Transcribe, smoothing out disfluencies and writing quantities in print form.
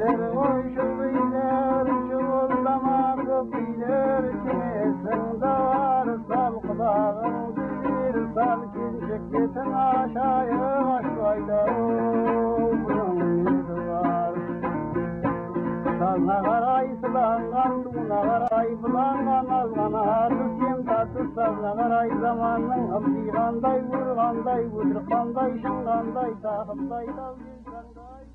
Şöyle şuullama köpüler içine dar sal kulağın bir sal kinçik yetin aşağıya aşağıda var. Salna garay sılangan tuğuna garay bulangan azgan artık yem tatlı salna garay zamanın hapsiganday vurganday vurganday şınganday tahımday dal yüzganday.